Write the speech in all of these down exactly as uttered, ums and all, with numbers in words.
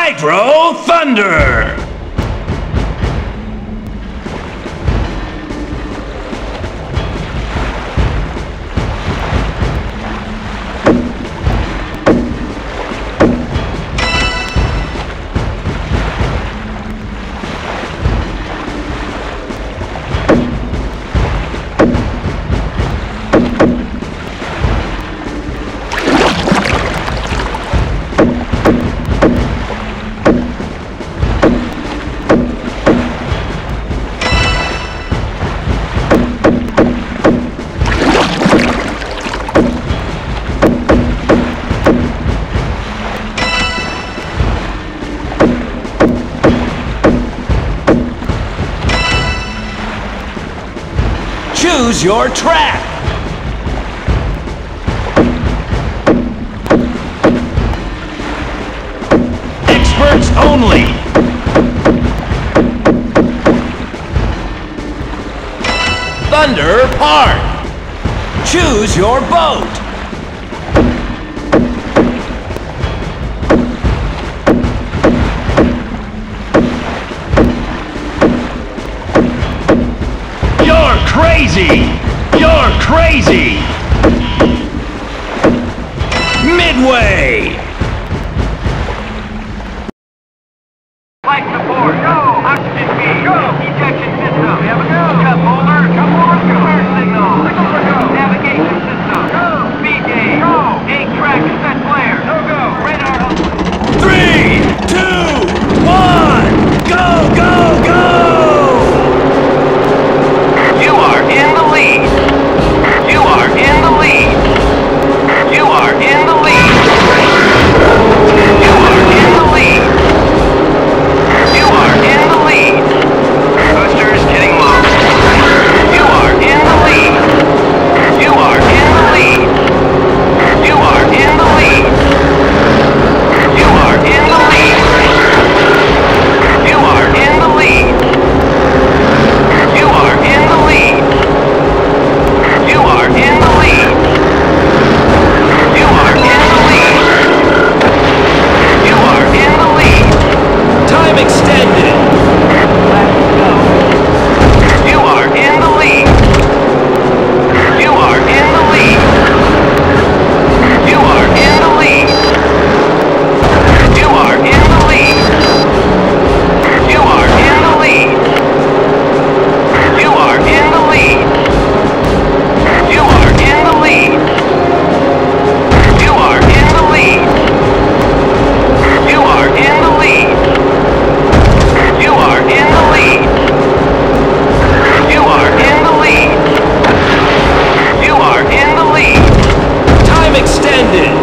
Hydro Thunder! Choose your track! Experts only! Thunder Park! Choose your boat! Crazy! You're crazy! Midway! Flight support, go! Oxygen feed, go! Ejection system, we have a go! Cut boulder, cut boulder, go! Turn signal, signal for go! Navigation system, go! Speed gauge, go! Eight track and set flare, no go! Radar up! Three, two, one, go, go, go! You are in the lead! You are in the lead! You are in the lead! You are in the lead! You are in the lead! Boosters getting low. You are in the lead! You are in the lead! You are in the lead! You are in the lead! You are in the lead! You are in the lead! You are in the lead! You are in the lead! You are in the lead! Time extended! Let's go! You are in the lead! You are in the lead! You are in the lead! You are in the lead! You are in the lead! You are in the lead! You are in the lead! You are in the lead! You are in the lead! You are in the lead! You are in the lead! You are in the lead! Time extended!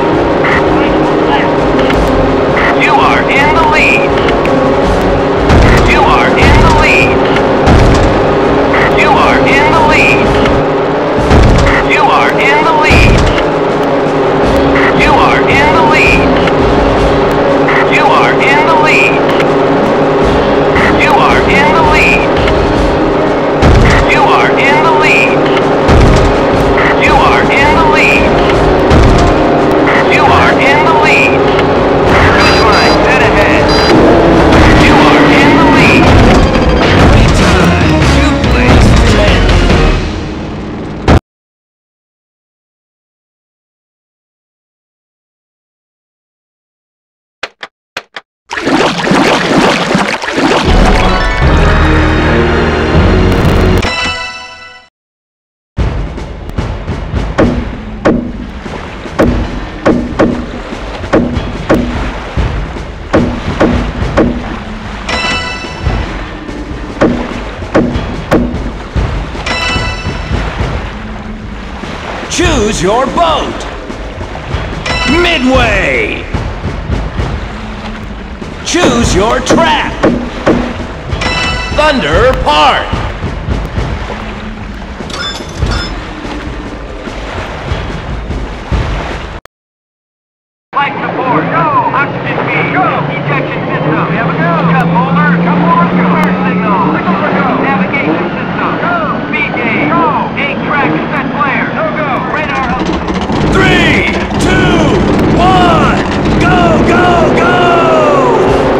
You are in the lead! You are in the lead! You are in the lead! You are in the lead! You are in the lead! You are in the lead! You are in the lead! You are in the lead! You are in the lead! You are in the lead! Finish line, dead ahead! You are in the lead! Great time! Two plays remaining! Choose your boat! Midway! Choose your track! Thunder Park! Flight support, go! Oxygen feed, go! Ejection system, we have a go! Cut boulder, cut boulder, go! Turn signal, signal for go! Navigation system, go! Speed gauge, go! Eight track and set flare, no go! Radar up! Three, two, one, go, go, go!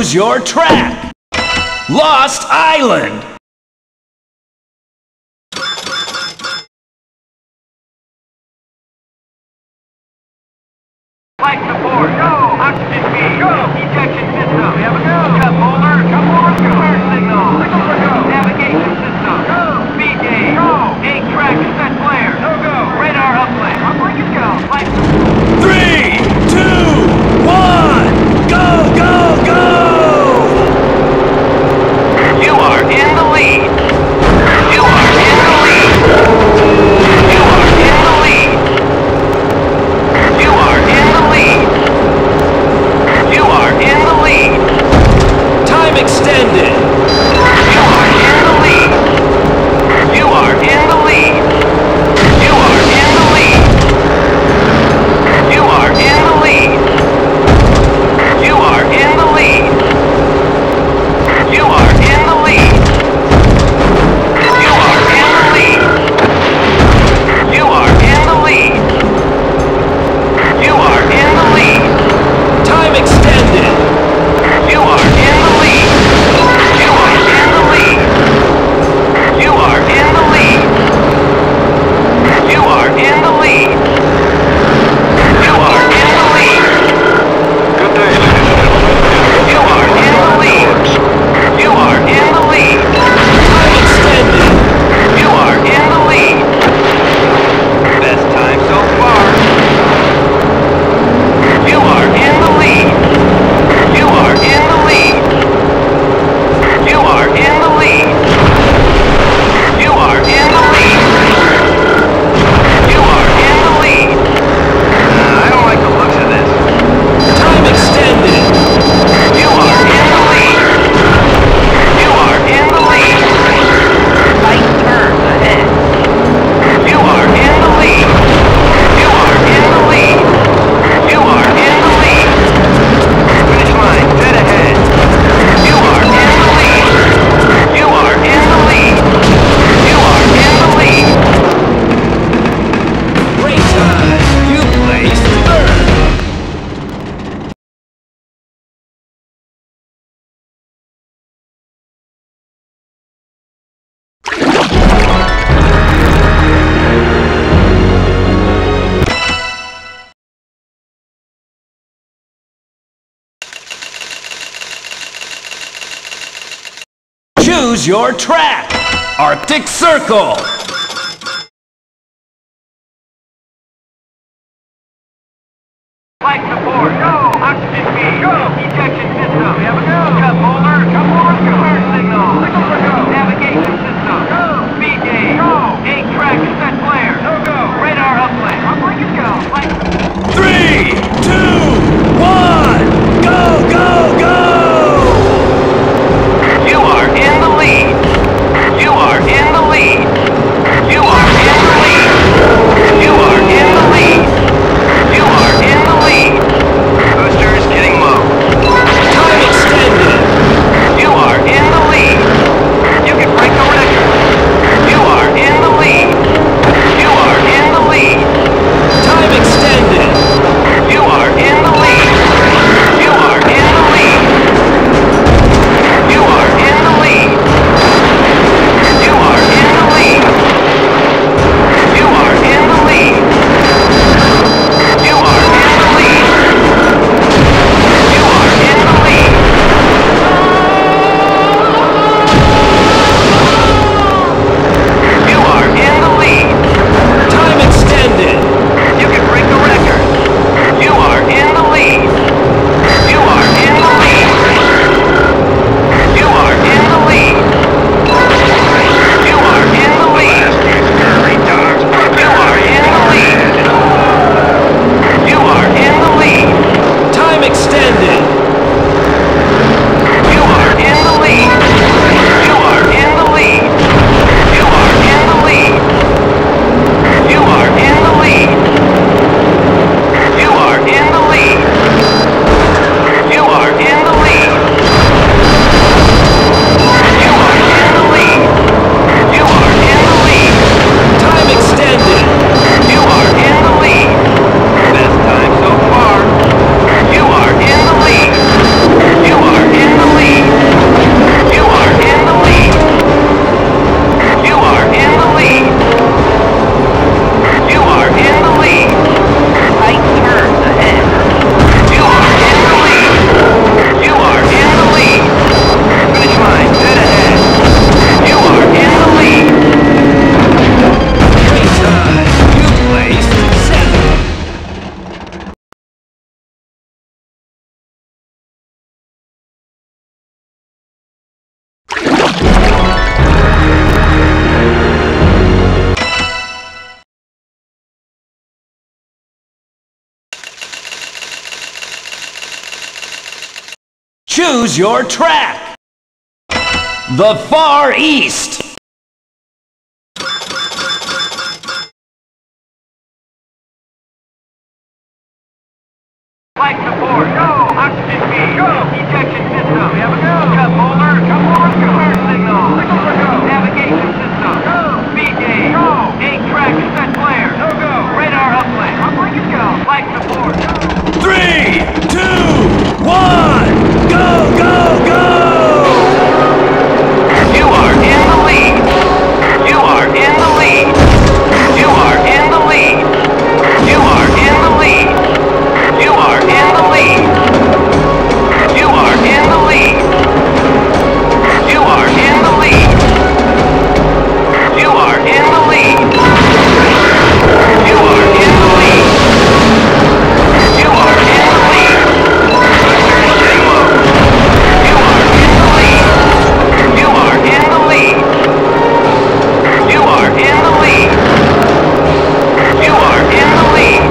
Choose your track. Lost Island. Flight support, go! Oxygen feed, go! Ejection system, we have a go! Jump holder, jump holder, go! Turn signal, signal for go! Navigation system, go! Speed gauge, go! Eight track and set flare, no go! Radar uplink, uplink is go! Flight support. Three, two, one, go, go, go! You are in the lead! You are in the lead! You are in the lead! You are in the lead! You are in the lead! Time extended. You are in the lead! You are in the lead! You are in the lead! You are in the lead! You are in the lead! You are in the lead! You are in the lead! You are in the lead! You are in the lead! Time extended. You are in the lead! You are in the lead! You are in the lead! You are in the lead! You are in the lead! Good day, You are in the lead! You are in the lead! Time extended. You are in the lead! Best time so far! You are in the lead! You are in the lead! You are in the lead! You are in the lead! You are in the lead! Uh, I don't like the looks of this. Time extended. You are in the lead! You are in the lead! Tight turns ahead! You are in the lead! You are in the lead! You are in the lead! Finish line, dead ahead! You are in the lead! You are in the lead! You are in the lead! Great time. You placed third. Choose your track. Arctic Circle. Flight support, go! Oxygen feed, go! Ejection system, we have a go! Jump holder, jump holder, go! Turn signal, signal for go! Navigation system, go! Speed gauge, go! Eight track and set flare, no go! Radar uplink, uplink is go! Flight Three, two, one, go, go, go! You are in the lead! You are in the lead! Choose your track. The Far East. Flight support, go! Oxygen feed, go! Ejection system, we have a go! Cut motor, cut motor, go! Turn signal, signal for go! Navigation system, go! Speed gauge, go! Eight track and set flare, no go! Radar uplink, uplink is go! Flight support, go! Three, two, one, go, go, go! You are in the lead! You are in the lead! You are in the lead! You are in the lead! You are in the lead! You are in the lead! You are in the lead! You are in the lead! You are in the lead! You are in the lead! You are in the lead! You are in the lead! You are in the lead! You are in the lead!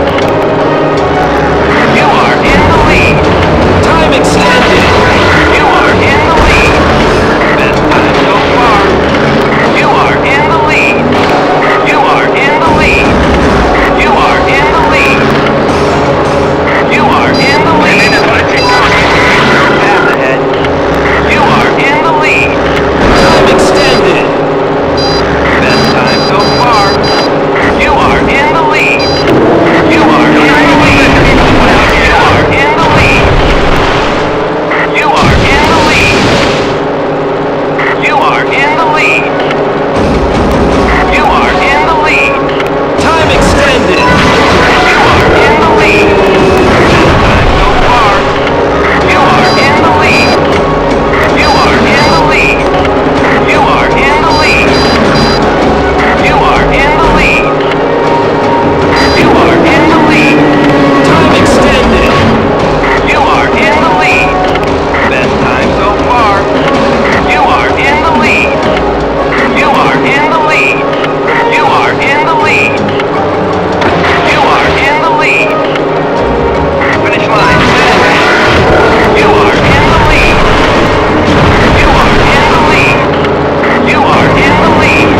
You are in the lead! Time extended. You are in the lead! Best time so far! You are in the lead! You are in the lead! You are in the lead! You are in the lead! Path ahead! You are in the lead! Time extended. Best time so far! You are in the lead! You are in the lead! You are in the lead! You are in the lead! You are in the lead! You are in the lead! Time extended. You are in the lead! Best time so far! You are in the lead! You are in the lead! You are in the lead! You are in the lead! You are in the lead! Time extended. You are in the lead! Best time so far! You are in the lead! You are in the lead! You are in the lead! You are in the lead! Finish line! You are in the lead! You are in the lead! You are in the lead!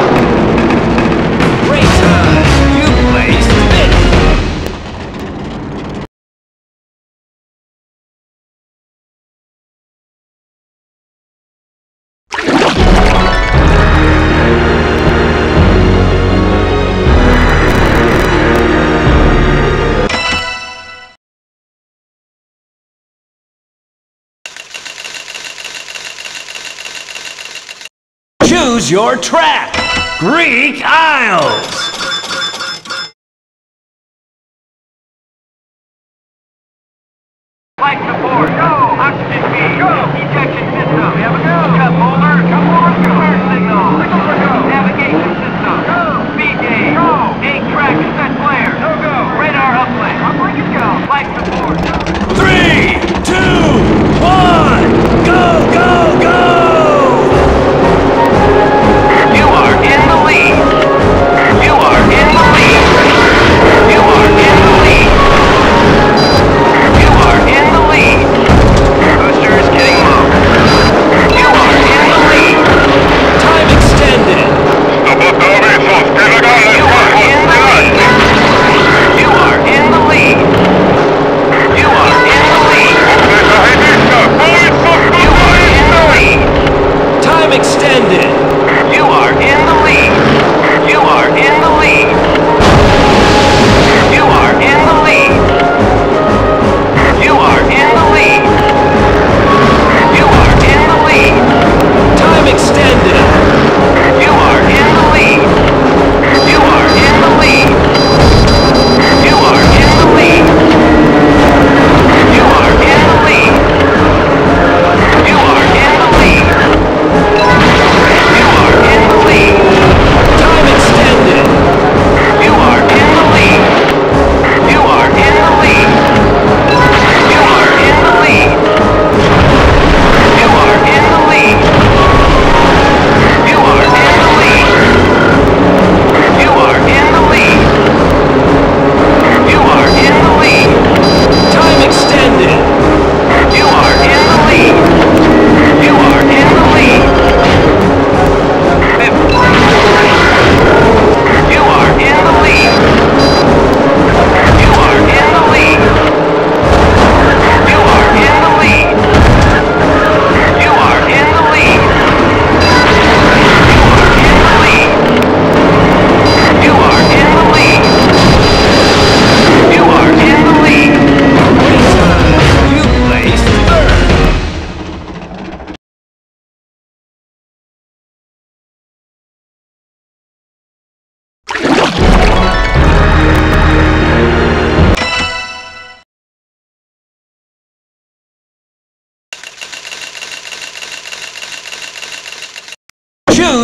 Great time. You placed fifth. Choose your track. Greek Isles. Flight support, go! Oxygen feed, go! Ejection system, we have a go! Cut motor, cut motor, go! Turn signal, signal for go! Navigation system, go! Speed gauge, go! Eight track and set flare, no go! Radar uplink, uplink is go! Flight support, go! Three, two, one, go, go, go! You are in the lead! You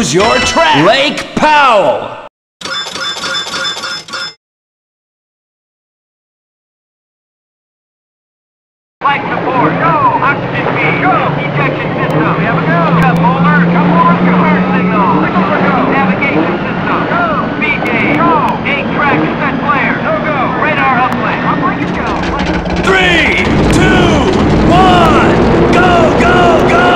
Choose your track. Lake Powell. Flight support, go! Oxygen feed, go! Ejection system, we have a go! Cup holder, cup holder, go! Turn signal, signal, go! Navigation system, go! Speed gauge, go! Eight track set flare, no go! Radar uplink, uplink is go! Three, two, one, go, go, go!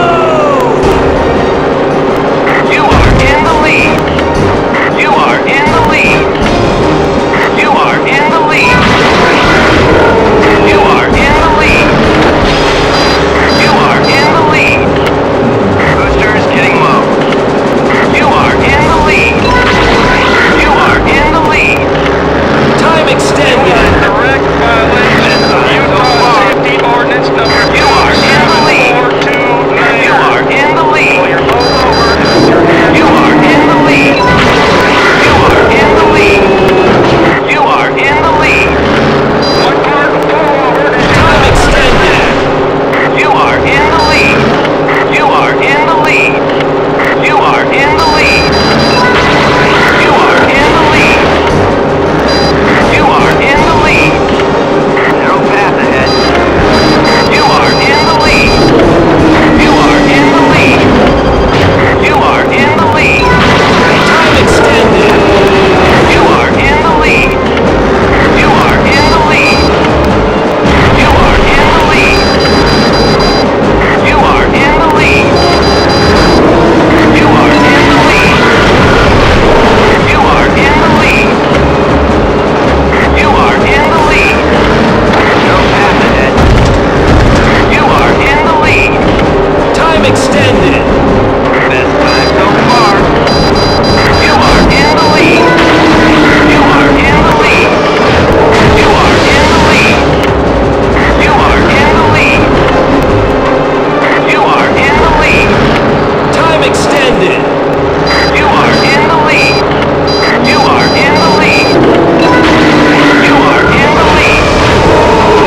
You are in the lead! You are in the lead! You are in the lead! You are in the lead! You are in the lead! Boosters getting low. You are in the lead! You are in the lead! Time extended. Direct violation of Utah Safety Ordinance number You are in the lead! four two nine. You are in the lead! Pull your boat over and put your hands You are in the lead! You are in the lead! You are in the lead! one part pull over and Time extended. You are in the lead! You are in the lead! You are in the lead! You are in the lead! You are in the lead! Narrow path ahead. You are in the lead! You are in the lead! You are in the lead! Time extended. You are in the lead! You are in the lead! You are in the lead! You are in the lead! You are in the lead! You are in the lead! You are in the lead! No path ahead. You are in the lead! Time extended. Best time so far. You are in the lead! You are in the lead! You are in the lead! You are in the lead! You are in the lead! Time extended. You are in the lead! You are in the lead! You are in the lead!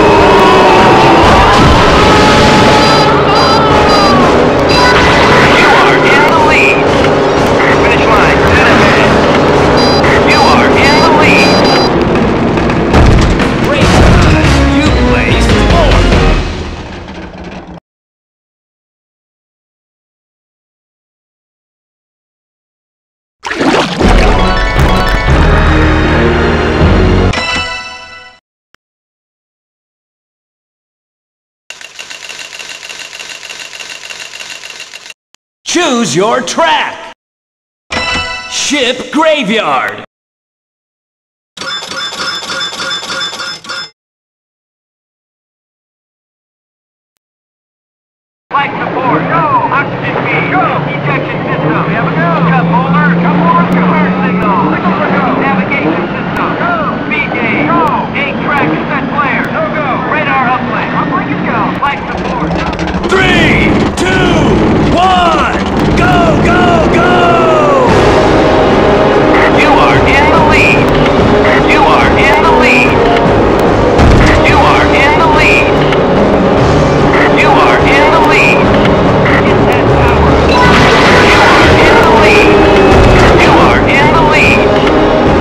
You are in the lead! Finish line, dead ahead! You are in the lead! Great time. You placed fourth. Choose your track. Ship Graveyard. Flight support, go! Oxygen feed, go! Ejection system, we have a go! Cup holder, cup holder, go! Turn signal, signal, go! Navigation system, go! Speed gauge, go! Eight track set flare, no go! Radar uplink, uplink is go! Flight support, go! Three, two, one, go, go, go! You are in the lead! You are in the lead! You are in the lead! You are in the lead! Get that power! You are in the lead! You are in the lead!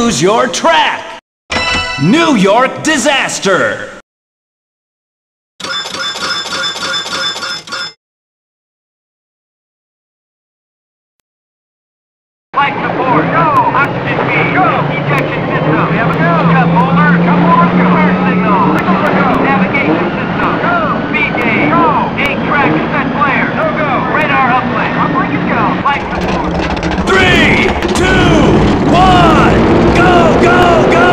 Choose your track. New York Disaster. Flight support, go! Oxygen feed, go! Ejection system, we have a go! Cut motor, cut motor, go! Turn signal, signal, go! Navigation system, go! Speed gauge, go! Eight track and set flare, no go! Radar uplink, uplink is go! Flight support. Three, two, one, go, go, go!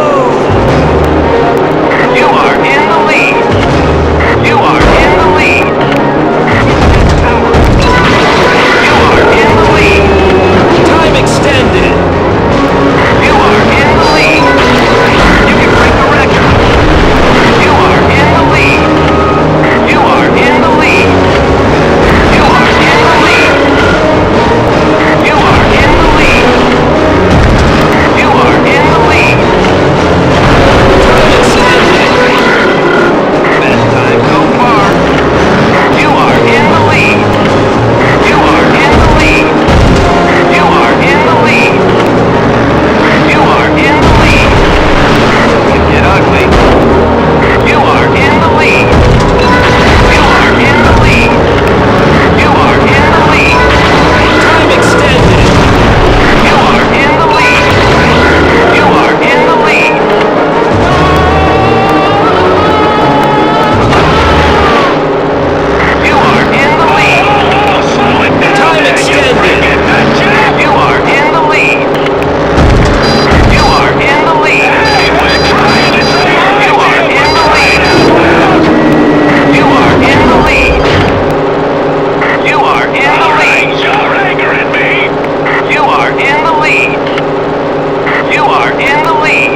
You are in the lead! You are in the lead! You are in the lead! Time extended. You are in the lead! You can break the record! You are in the lead! You are in the lead! You are in the lead! You are in the lead! You are in the lead! Time extended. Best time so far! You are in the lead! You are in the lead! You are in the lead! You are in the lead! You get ugly! You are in the lead! You are in the lead! You are in the lead! Time extended. You are in the lead! You are in the lead! You are in the lead! Time extended. You are in the lead! You are in the lead! You are in the lead! You are in the lead! You are in the lead! You're angering me! You are in the lead! You are in the lead!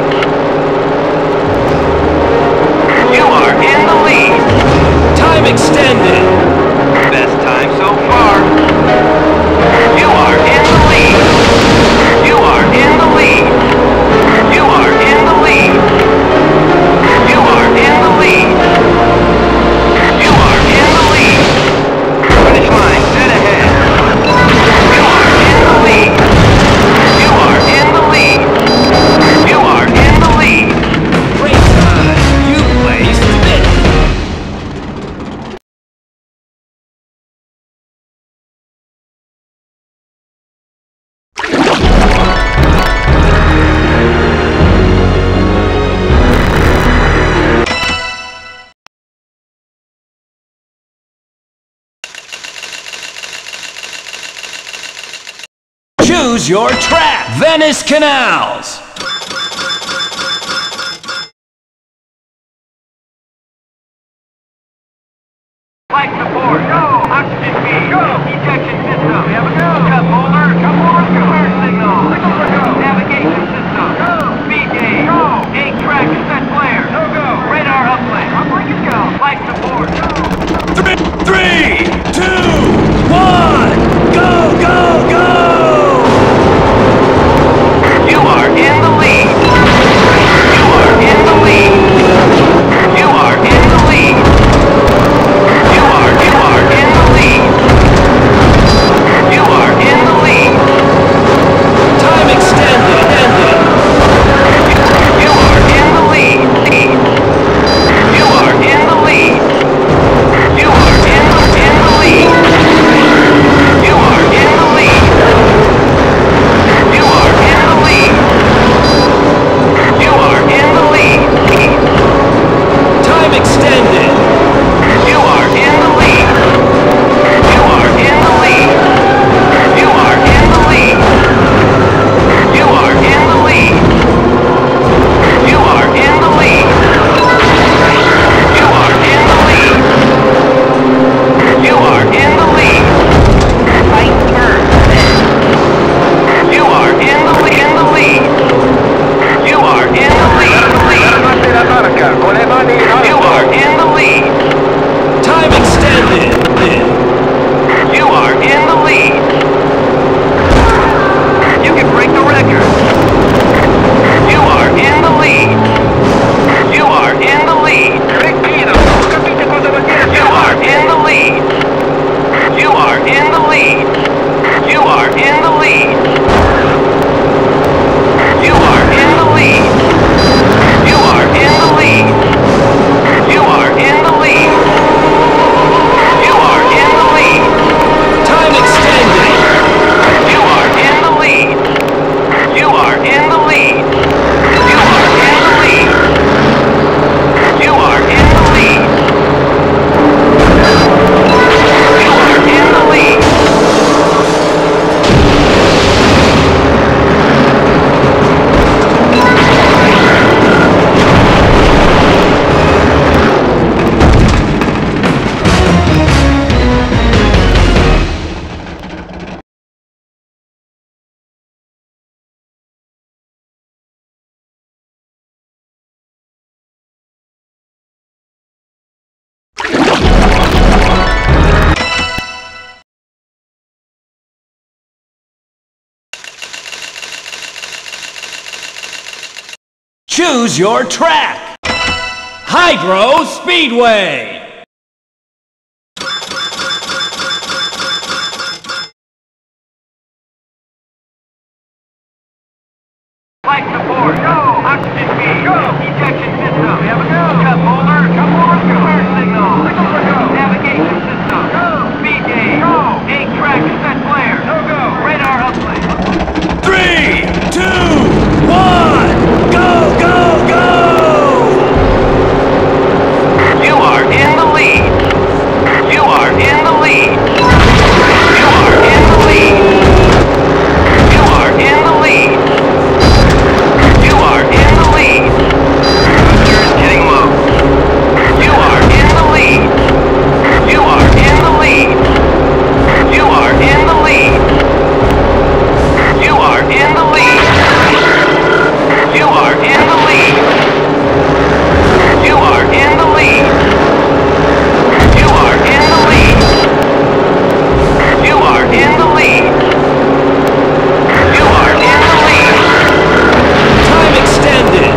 You are in the lead! Time extended. Best time so far! You are in the lead! You are in the lead! You are in the lead! You are in the lead! You are in the lead! Finish line, dead ahead! You are in the lead! You are in the lead! You are in the lead! Great time. You placed fifth. Choose your track. Venice Canals. Flight support, go! Oxygen feed, go! Ejection system, we have a go! Cut motor, cut motor, go! Turn signal, signal, go! Navigation system, go! Speed gauge, go! Eight track and set flare, no go! Radar uplink, uplink is go! Flight support, go! Three, three, two, one, go, go, go! You are in the lead! You are in the lead! You are in the lead! You are, you are in the lead! You are in the lead! Choose your track. Hydro Speedway. Light support, go! Oxygen feed, go! Ejection system, we have a go! Cut holder, cut holder, go! Turn signal, signal, go! Navigation system, go! Speed gauge, go! Eight track and set flare, no go! Radar uplink. Three, two, one, go, go, go! You are in the lead. You are in the lead. You are in the lead. You are in the lead. You are in the lead. Booster is getting low. You are in the lead. You are in the lead. You are in the lead. You are in the lead. You are in the lead. You are in the lead. You are in the lead. You are in the lead. You are in the lead. Time extended.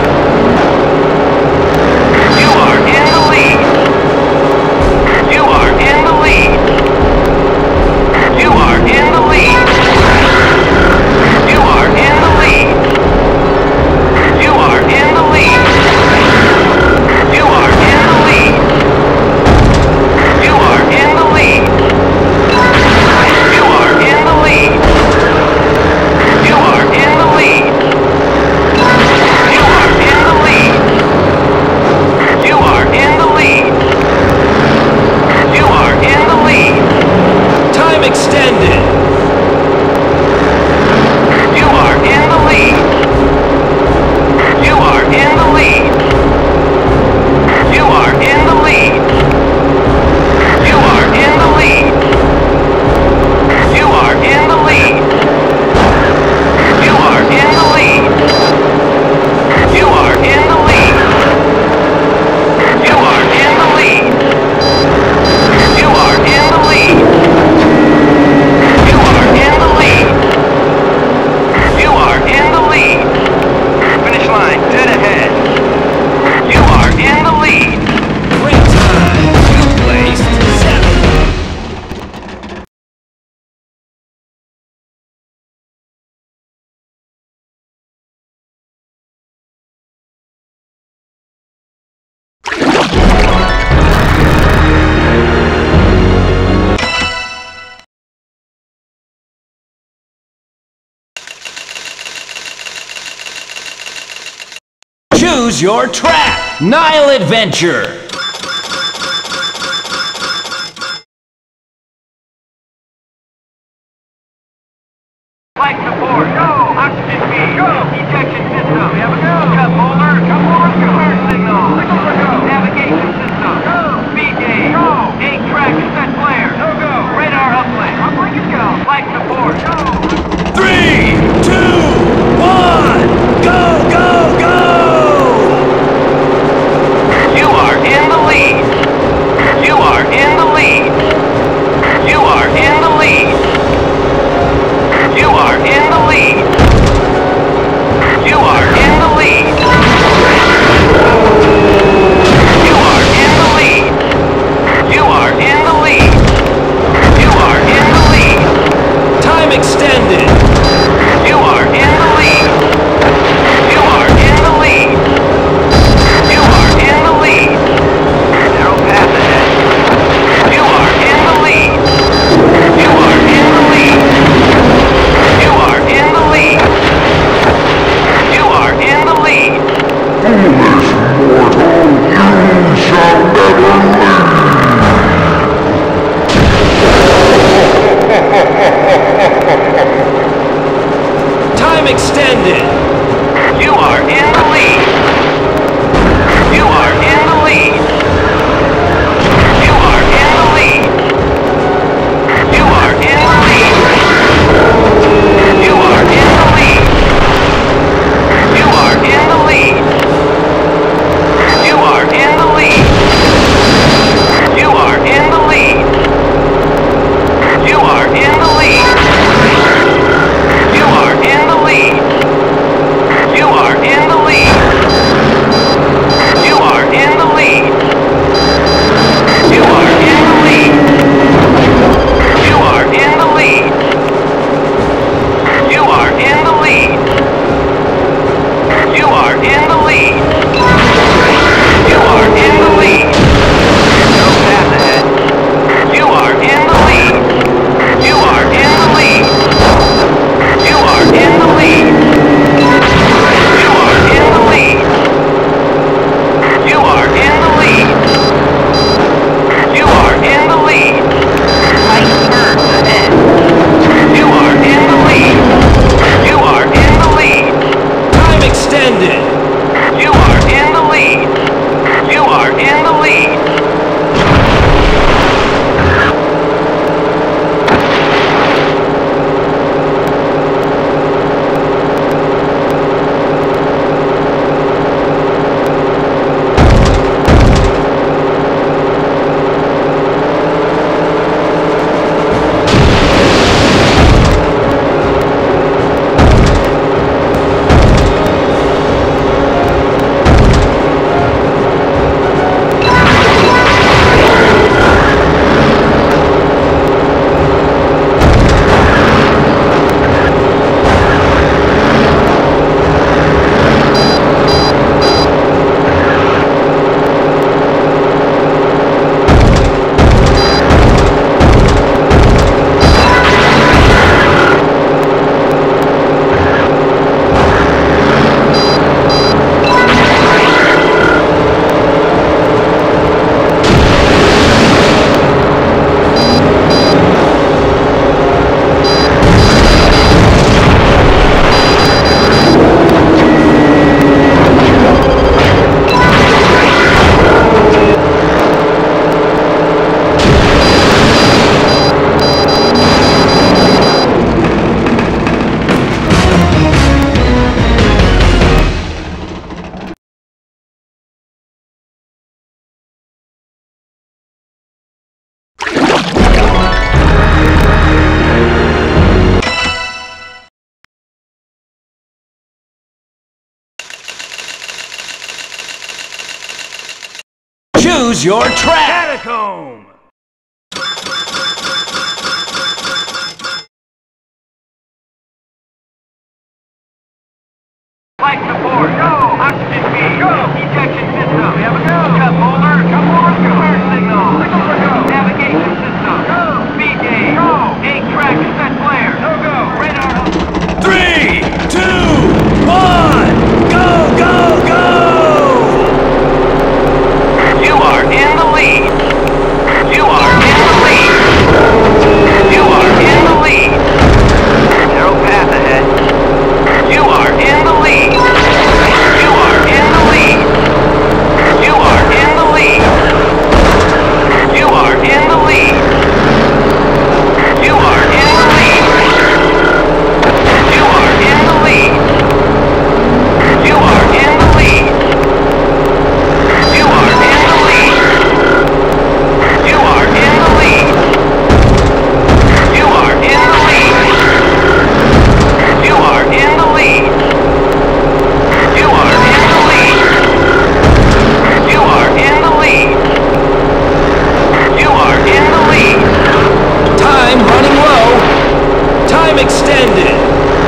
You are in the lead. You are in the lead. You are in the lead. You are in the lead. You are in the lead. You are in the lead. You are in the lead. You are in the lead. You are in the lead. You are in the lead. You are in the lead. You are in the lead. Time extended. You are in the lead. You are in the lead. You are in the lead. You are in the lead. You are in the lead. You are in the lead. You are in the lead. You are in the lead. You are in the lead. You are in the lead. You are in the lead. Finish line dead ahead. You are in the lead. Great time. You placed seventh. Choose your track. Nile Adventure. Light support, go! Oxygen feed, go! Ejection system, we have a go! Cut holder, cut holder, go! Turn signal, signal, go! Navigation system, go! Speed gauge, go! Eight track and set flare, no go! Radar uplink, uplink is go! Light support, go! Three, two, one, go, go, go! You are in Choose your track. Catacomb. Light support. Go. Oxygen feed. Go. Ejection system. We have a go. Cut holder. Cut holder. Go. Turn signal. Signal for go. Navigation system. Go. Speed gauge. Go. Eight track and set flare. No go. Radar. Three, two, one. Go, go, go. You are in the lead. You are in the lead. You are in the lead. Narrow path ahead. You are in the lead. You are in the lead. You are in the lead. You are in the lead. You are in the lead. You are in the lead. You are in the lead. You are in the lead. You are in the lead. You are in the lead. You are in the lead. You are in the lead. You are in the lead. You are in the lead. Time running low. Time extended.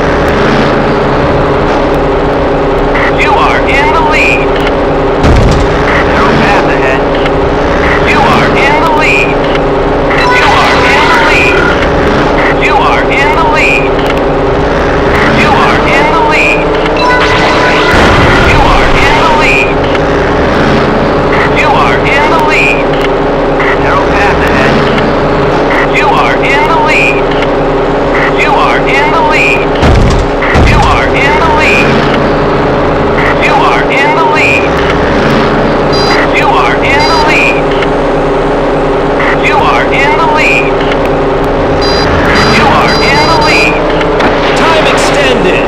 You are in the lead. Narrow path ahead. You are in the lead. You are in the lead. You are in the lead. You are in the lead. You are in the lead. You are in the lead. Narrow path ahead. You are in the lead. You are in the lead. You are in the lead. You are in the lead. You are in the lead. You are in the lead. You are in the lead. Time extended.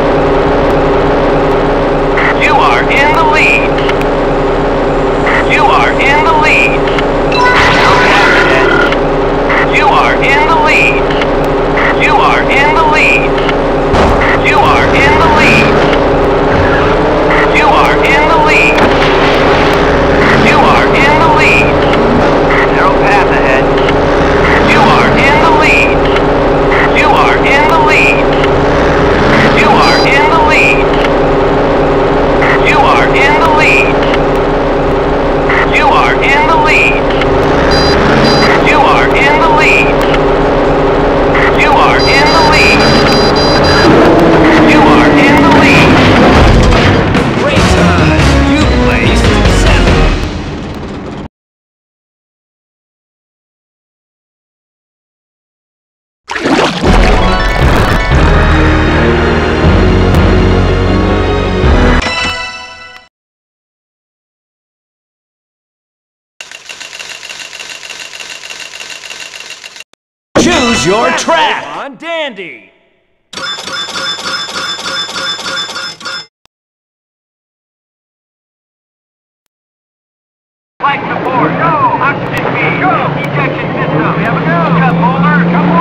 You are in the lead. You are in the lead. No path ahead. You are in the lead. You are in the lead. You are in the lead. You are in the lead. You are in the lead. Narrow path ahead. You are in the lead. You are in the lead. You are in the lead. You are in the lead. You are in the lead. You are in the lead. You are in the lead. You are in the lead. Great time. You placed seventh. Choose your track. On Dandy. Light support. Go. Oxygen feed. Go. Ejection system. We have a go. Cut holder. Cut holder.